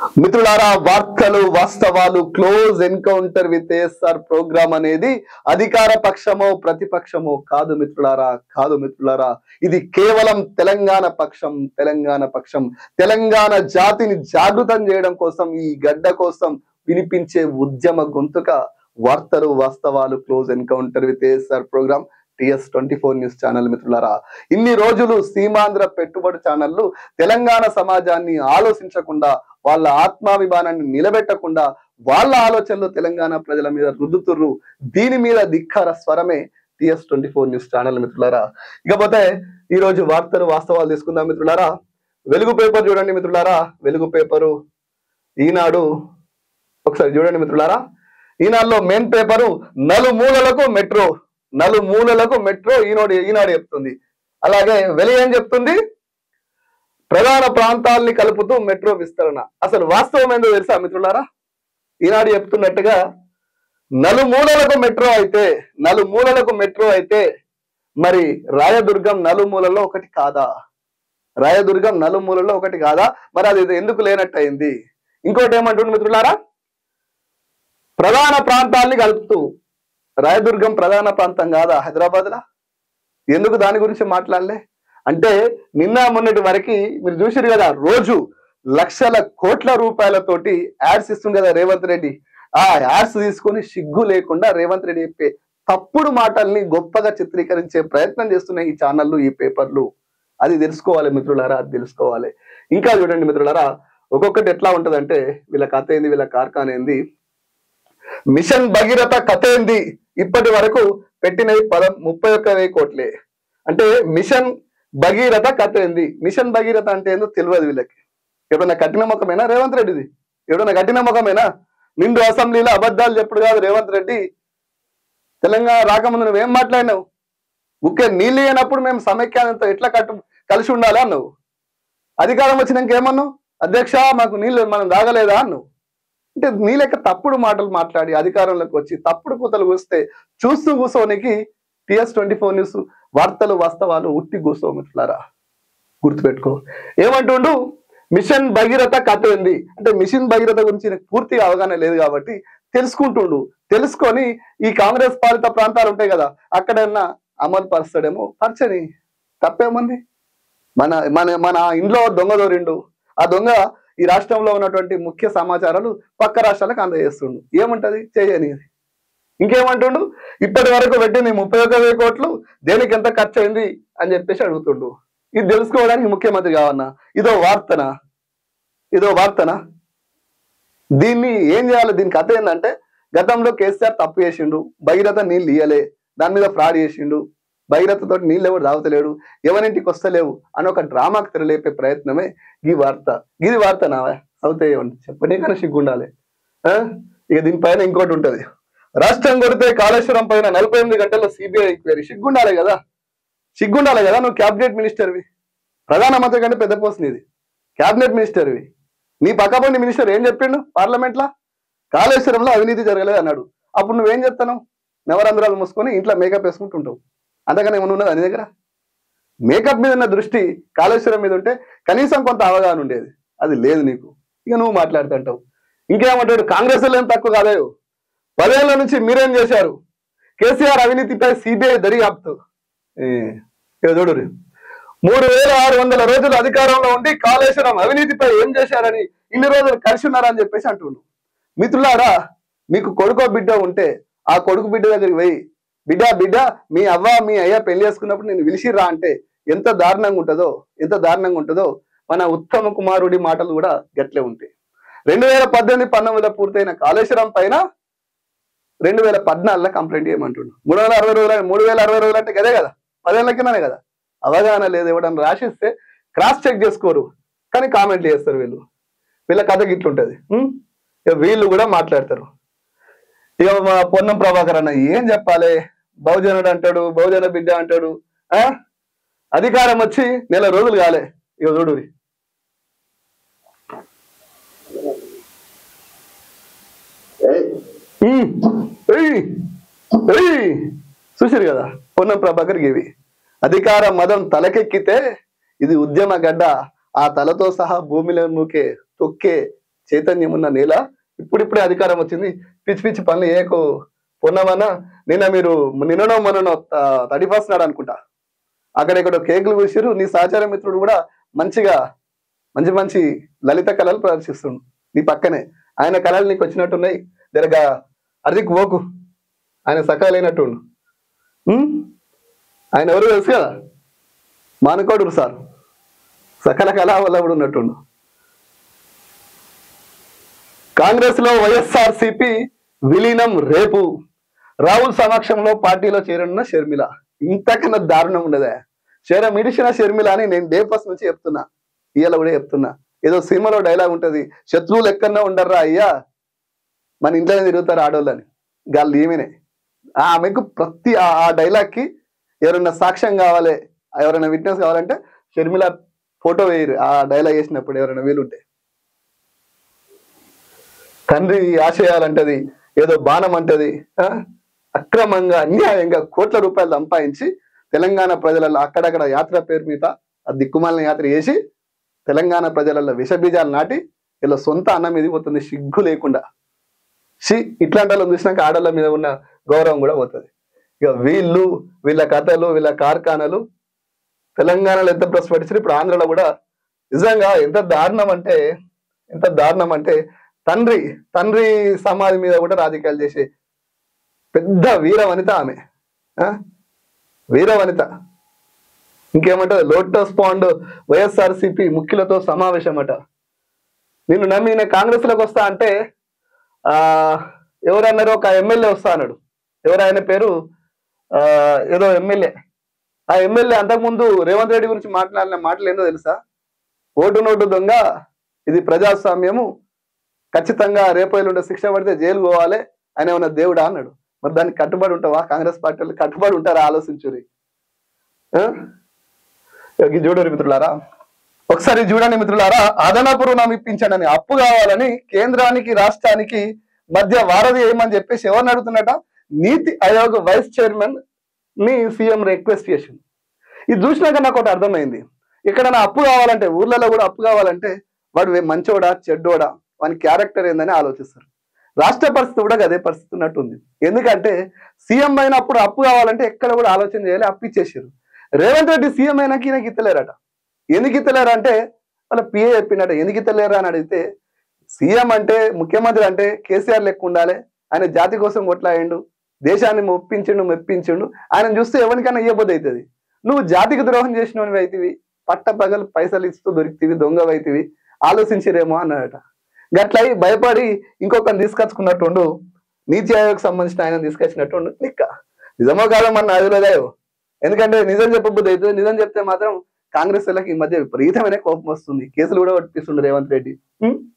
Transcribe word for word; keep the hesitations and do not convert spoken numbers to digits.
మిత్రులారా, వార్తలు వాస్తవాలు close encounter with SR program అనేది అధికార పక్షమో ప్రతిపక్షమో కాదు మిత్రులారా, కాదు మిత్రులారా. ఇది కేవలం తెలంగాణ పక్షం, తెలంగాణ పక్షం తెలంగాణ జాతిని జాగృతం చేయడం కోసం, ఈ గడ్డ కోసం వినిపించే ఉద్యమ గొంతుక వార్తలు వాస్తవాలు close encounter with SR program TS twenty four news channel. మిత్రులారా, ఇన్ని రోజులు సీమాంధ్ర పెట్టుబడి ఛానళ్లు తెలంగాణ సమాజాన్ని ఆలోచించకుండా, వాళ్ళ ఆత్మాభిమానాన్ని నిలబెట్టకుండా వాళ్ళ ఆలోచనలు తెలంగాణ ప్రజల మీద రుద్దుతుర్రు. దీని మీద ధిక్కార స్వరమే TS twenty four news channel. మిత్రులారా, ఇకపోతే ఈ రోజు వార్తలు వాస్తవాలు తీసుకుందాం మిత్రులారా. వెలుగు పేపర్ చూడండి మిత్రులారా, వెలుగు పేపరు ఈనాడు ఒకసారి చూడండి మిత్రులారా. ఈనాడులో మెయిన్ పేపరు నలుమూలలకు మెట్రో, నలుమూలలకు మెట్రో ఈనాడు ఈనాడు చెప్తుంది. అలాగే వెలి ఏం చెప్తుంది? ప్రధాన ప్రాంతాలని కలుపుతూ మెట్రో విస్తరణ. అసలు వాస్తవం ఏందో తెలుసా మిత్రులారా? ఈనాడు చెప్తున్నట్టుగా నలుమూలలకు మెట్రో అయితే నలుమూలలకు మెట్రో అయితే మరి రాయదుర్గం నలుమూలలో ఒకటి కాదా? రాయదుర్గం నలుమూలలో ఒకటి కాదా? మరి అది ఎందుకు లేనట్టు అయింది? ఇంకోటి ఏమంటుంది మిత్రులారా? ప్రధాన ప్రాంతాల్ని కలుపుతూ, రాయదుర్గం ప్రధాన ప్రాంతం కాదా హైదరాబాద్ లా? ఎందుకు దాని గురించి మాట్లాడలే అంటే, నిన్న మొన్నటి వరకు మీరు చూసారు కదా, రోజు లక్షల కోట్ల రూపాయలతోటి యాడ్స్ ఇస్తుంది కదా రేవంత్ రెడ్డి. ఆ యాడ్స్ తీసుకొని సిగ్గు లేకుండా రేవంత్ రెడ్డి చెప్పే తప్పుడు మాటల్ని గొప్పగా చిత్రీకరించే ప్రయత్నం చేస్తున్నాయి ఈ ఛానళ్ళు, ఈ పేపర్లు. అది తెలుసుకోవాలి మిత్రులారా, అది తెలుసుకోవాలి. ఇంకా చూడండి మిత్రులారా, ఒక్కొక్కటి ఎట్లా ఉంటదంటే, వీళ్ళ కథ ఏంది, వీళ్ళ కార్ఖాన ఏంది, మిషన్ భగీరథ కథ ఏంది, ఇప్పటి వరకు పెట్టినవి పద ముప్పై ఒక్క వెయ్యి కోట్లే. అంటే మిషన్ భగీరథ కథ ఏంది? మిషన్ భగీరథ అంటే ఏందో తెలియదు వీళ్ళకి. ఎవడన్నా కఠిన ముఖమేనా రేవంత్ రెడ్డిది? ఎవడన్నా కఠిన ముఖమేనా? నిండు అసెంబ్లీలో అబద్ధాలు చెప్పుడు కాదు రేవంత్ రెడ్డి. తెలంగాణ రాకముందు నువ్వేం మాట్లాడినావు? ఉక్కే నీళ్ళు లేనప్పుడు మేము సమైక్యాంతో ఎట్లా కట్టు కలిసి ఉండాలి అన్నావు. అధికారం వచ్చినాక ఏమన్నావు? అధ్యక్ష మాకు నీళ్ళు మనం తాగలేదా అన్నావు. అంటే నీ లెక్క తప్పుడు మాటలు మాట్లాడి అధికారంలోకి వచ్చి తప్పుడు కూతలు కూస్తే చూస్తూ కూర్చోనికి టిఎస్ ట్వంటీ ఫోర్ న్యూస్ వార్తలు వాస్తవాలు ఉట్టి కూర్చో మిత్రులారా, గుర్తుపెట్టుకో. ఏమంటుండు? మిషన్ భగీరథ కథ ఏంది అంటే, మిషన్ భగీరథ గురించి నాకు పూర్తిగా అవగాహన లేదు కాబట్టి తెలుసుకుంటుండు. తెలుసుకొని ఈ కాంగ్రెస్ పాలిత ప్రాంతాలు ఉంటాయి కదా, అక్కడన్నా అమలు పరుస్తాడేమో, పరచని తప్పేముంది? మన మన మన ఇంట్లో దొంగ దొరిండు. ఆ దొంగ ఈ రాష్ట్రంలో ఉన్నటువంటి ముఖ్య సమాచారాలు పక్క రాష్ట్రాలకు అందజేస్తుండు. ఏముంటది? చేయని. ఇంకేమంటుండు? ఇప్పటి వరకు పెట్టింది ముప్పై ఒక్క వెయ్యి కోట్లు, దేనికి ఎంత ఖర్చు అయింది అని చెప్పేసి అడుగుతుండు. ఇది తెలుసుకోవడానికి ముఖ్యమంత్రి కావన్నా? ఇదో వార్తనా? ఇదో వార్తనా? దీన్ని ఏం చేయాలి? దీని కథ ఏంటంటే, గతంలో కేసీఆర్ తప్పు చేసిండు, భగీరథ నీళ్ళు ఇయ్యలే, దాని మీద ఫ్రాడ్ చేసిండు, భగీరథతో నీళ్ళు ఎవరు తాగుతలేడు, ఎవరింటికి వస్తలేవు అని ఒక డ్రామాకు తెరలేపే ప్రయత్నమే ఈ వార్త. ఇది వార్త నా అవుతే చెప్పనే కానీ సిగ్గుండాలి. ఇక దీనిపైన ఇంకోటి ఉంటది. రాష్ట్రం కొడితే కాళేశ్వరం పైన నలభై ఎనిమిది గంటల్లో సిబిఐ ఎంక్వైరీ. సిగ్గుండాలి కదా, సిగ్గుండాలి కదా. నువ్వు క్యాబినెట్ మినిస్టర్వి, ప్రధానమంత్రి కంటే పెద్ద పోస్ట్ నీది, క్యాబినెట్ మినిస్టర్వి. నీ పక్కపండి మినిస్టర్ ఏం చెప్పిండు పార్లమెంట్ లా? కాళేశ్వరంలో అవినీతి జరగలేదు అన్నాడు. అప్పుడు నువ్వేం చెప్తావు? నవరంధ్రాలు మూసుకొని ఇంట్లో మేకప్ వేసుకుంటుంటావు. అంతకన్నా ఏమన్నా ఉన్నది నీ దగ్గర? మేకప్ మీద ఉన్న దృష్టి కాళేశ్వరం మీద ఉంటే కనీసం కొంత అవగాహన ఉండేది. అది లేదు నీకు. ఇక నువ్వు మాట్లాడుతుంటావు. ఇంకేమంటాడు? కాంగ్రెస్ ఏం తక్కువ కాదే, పదేళ్ల నుంచి మీరేం చేశారు? కేసీఆర్ అవినీతిపై సిబిఐ దర్యాప్తు. చూడు, మూడు వేల ఆరు వందల రోజులు అధికారంలో ఉండి కాళేశ్వరం అవినీతిపై ఏం చేశారని ఇన్ని రోజులు కలిసి ఉన్నారని చెప్పేసి అంటుండు. మిత్రులారా, మీకు కొడుకో బిడ్డ ఉంటే ఆ కొడుకు బిడ్డ దగ్గరికి పోయి, బిడ్డ బిడ్డ మీ అవ్వ మీ అయ్య పెళ్లి చేసుకున్నప్పుడు నేను విలిసిరా అంటే ఎంత దారుణంగా ఉంటుందో, ఎంత దారుణంగా ఉంటుందో మన ఉత్తమ కుమారుడి మాటలు కూడా గట్లే ఉంటాయి. రెండు వేల పద్దెనిమిది పంతొమ్మిదిలో పూర్తయిన కాళేశ్వరం పైన రెండు వేల పద్నాలుగులో కంప్లైంట్ చేయమంటుండు. మూడు వేల అరవై రోజులు మూడు వేల అరవై రోజులు అంటే గదే కదా, పదేళ్ల కిందనే కదా. అవగాహన లేదు. ఎవడన్నా రాసిస్తే క్రాస్ చెక్ చేసుకోరు, కానీ కామెంట్లు చేస్తారు వీళ్ళు. వీళ్ళ కథ గిట్లుంటది. వీళ్ళు కూడా మాట్లాడతారు. ఇక మా పొన్నం ప్రభాకర్ అన్న ఏం చెప్పాలి? బహుజనుడు అంటాడు, బహుజన బిడ్డ అంటాడు. ఆ అధికారం వచ్చి నెల రోజులు కాలే. ఇక చూడు, చూసారు కదా పొన్నం ప్రభాకర్ గివి. అధికార మదం తలకెక్కితే ఇది ఉద్యమ గడ్డ, ఆ తలతో సహా భూమిలో మూకే తొక్కే చైతన్యం ఉన్న నేల. ఇప్పుడిప్పుడే అధికారం వచ్చింది, పిచ్చి పిచ్చి పనులు ఏకో పొన్నమన్నా. నిన్న మీరు నిన్ననో మొన్ననో థర్టీ ఫస్ట్ నాడు అనుకుంటా అక్కడెక్కడో కేకులు కూసిరు. నీ సహచార మిత్రుడు కూడా మంచిగా మంచి మంచి లలిత కళలు ప్రదర్శిస్తుండు నీ పక్కనే. ఆయన కళలు నీకు వచ్చినట్టున్నాయి, జరగా అర్ధిక్ పోకు, ఆయన సకాలైనట్టుండు. ఆయన ఎవరు తెలుసు కదా, మానుకోడు సార్, సకల కళా వల్ల కూడా ఉన్నట్టుండు. కాంగ్రెస్ లో వైఎస్ఆర్సిపి విలీనం రేపు, రాహుల్ సమక్షంలో పార్టీలో చేరనున్న షర్మిల. ఇంతకన్నా దారుణం ఉండదా? చేర మిడిచిన షర్మిల అని నేను డే ఫస్ట్ నుంచి చెప్తున్నా, ఇవాళ కూడా చెప్తున్నా. ఏదో సినిమాలో డైలాగ్ ఉంటది, శత్రువులు ఎక్కడన్నా ఉండర్రా అయ్యా, మన ఇంట్లోనే తిరుగుతారు ఆడోళ్ళని. గాళ్ళు ఏమేనే ఆమెకు ప్రతి ఆ డైలాగ్ కి ఎవరైనా సాక్ష్యం కావాలి, ఎవరైనా విట్నెస్ కావాలంటే షర్మిల ఫోటో వేయరు ఆ డైలాగ్ వేసినప్పుడు ఎవరైనా వీలుంటే. తండ్రి ఆశయాలంటది, ఏదో బాణం అంటది, అక్రమంగా అన్యాయంగా కోట్ల రూపాయలు సంపాదించి తెలంగాణ ప్రజలలో అక్కడక్కడ యాత్ర పేరు మీద ఆ దిక్కుమాలిన యాత్ర చేసి తెలంగాణ ప్రజలలో విషబీజాలు నాటి ఇలా సొంత అన్నం మీద పోతుంది సిగ్గు లేకుండా. షి ఇట్లాంటి వాళ్ళని చూసినాక ఆడళ్ళ మీద ఉన్న గౌరవం కూడా పోతుంది. ఇక వీళ్ళు వీళ్ళ కథలు వీళ్ళ కార్ఖానాలు తెలంగాణలో ఎంత ప్రశ్నించారు, ఇప్పుడు ఆంధ్రలో కూడా నిజంగా ఎంత దారుణం అంటే ఎంత దారుణం అంటే తండ్రి తండ్రి సమాధి మీద కూడా రాజకీయాలు చేసే పెద్ద వీర వనిత ఆమె. వీర వనిత ఇంకేమంటారు, లోటస్ పాండ్ వైఎస్ఆర్సిపి ముఖ్యులతో సమావేశం అట. నిన్ను నమ్మి నేను కాంగ్రెస్ లోకి వస్తా అంటే ఆ ఎవరన్నారు, ఒక ఎమ్మెల్యే వస్తా అన్నాడు. ఎవరు ఆయన పేరు, ఆ ఏదో ఎమ్మెల్యే. ఆ ఎమ్మెల్యే అంతకుముందు రేవంత్ రెడ్డి గురించి మాట్లాడిన మాటలు ఏందో తెలుసా? ఓటు నోటు దొంగ, ఇది ప్రజాస్వామ్యము, ఖచ్చితంగా రేపు ఎల్లుండి శిక్ష పడితే జైలు పోవాలి, ఆయన ఏమన్నా దేవుడా అన్నాడు. మరి దానికి కట్టుబడి ఉంటావా? కాంగ్రెస్ పార్టీ వాళ్ళు కట్టుబడి ఉంటారా? ఆలోచించురి. చూడరు మిత్రులారా, ఒకసారి చూడండి మిత్రులారా. అదనపు రుణం ఇప్పించండి, అప్పు కావాలని కేంద్రానికి రాష్ట్రానికి మధ్య వారధి ఏమని చెప్పేసి ఎవరిని అడుగుతున్నట? నీతి ఆయోగ్ వైస్ చైర్మన్ ని సీఎం రిక్వెస్ట్ చేసింది. ఇది చూసినాక నాకు ఒకటి అర్థమైంది, ఇక్కడ నా అప్పు కావాలంటే ఊర్లలో కూడా అప్పు కావాలంటే వాడు మంచోడా చెడ్డోడా, వాని క్యారెక్టర్ ఏందని ఆలోచిస్తారు. రాష్ట్ర పరిస్థితి కూడా అదే పరిస్థితి ఉన్నట్టుంది. ఎందుకంటే సీఎం అయినప్పుడు అప్పు కావాలంటే ఎక్కడ కూడా ఆలోచన చేయాలి, అప్పు ఇచ్చేసారు. రేవంత్ రెడ్డి సీఎం అయినాక ఈయనకి ఇత్తలేరట. ఎందుకు ఇత్తలేరు అంటే వాళ్ళ పిఏ చెప్పినట. ఎందుకు ఇత్తలేరా అని అడిగితే, సీఎం అంటే ముఖ్యమంత్రి అంటే కేసీఆర్ లెక్క ఉండాలి, ఆయన జాతి కోసం కొట్లాయిండు, దేశాన్ని ఒప్పించిండు మెప్పించిండు, ఆయన చూస్తే ఎవరికైనా ఇవ్వబోద్దు అవుతుంది. నువ్వు జాతికి ద్రోహం చేసినవి అవుతుంది, పట్ట పగలు పైసలు ఇస్తూ దొరికితివి, దొంగవైతివి, ఆలోచించిరేమో అన్నాడట. గట్లయి భయపడి ఇంకొకరిని తీసుకొచ్చుకున్నట్టుండు, నీతి ఆయోగ్ సంబంధించిన ఆయన తీసుకొచ్చినట్టుండు. నిక్క నిజమో కాదో మన అదిలోదాయో. ఎందుకంటే నిజం చెప్పబుద్ధి అవుతుంది. నిజం చెప్తే మాత్రం కాంగ్రెస్ వాళ్ళకి ఈ మధ్య విపరీతమైన కోపం వస్తుంది. కేసులు కూడా పట్టిస్తుండ్రు రేవంత్ రెడ్డి.